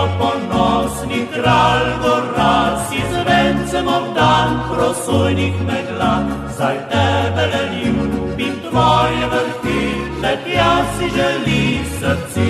Triglav ponosni kralj gorat, si zvencem obdan, prosojnih megla. Zdaj tebe le ljubim, tvoje vrhi, letja si želi srci.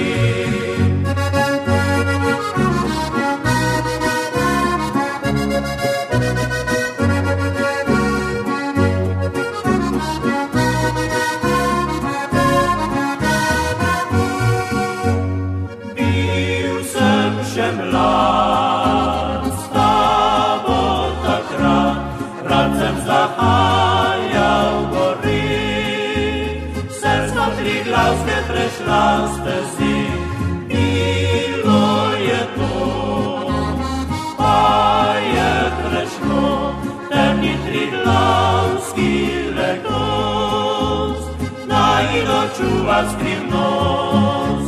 Mlad s tabo takrat, radcem zahajal gori. Srca triglavske prešla stezi, bilo je to, pa je prešlo temni triglavski legos, naj dočuva skrivnost.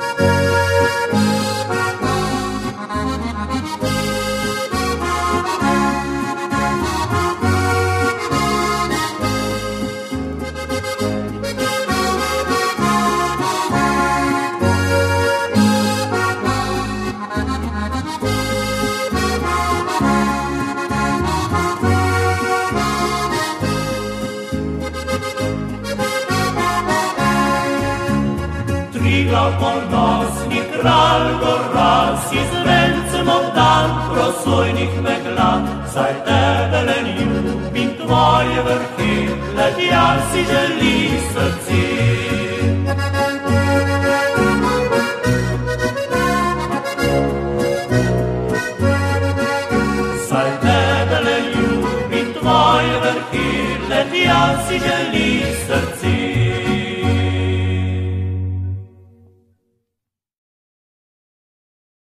Triglav ponosni kralj gorat, si zvencem obdan, prosojnih megla. Zdaj tebe le ljubim, tvoje vrhi, letja si želi srci. Zdaj tebe le ljubim, tvoje vrhi, letja si želi srci.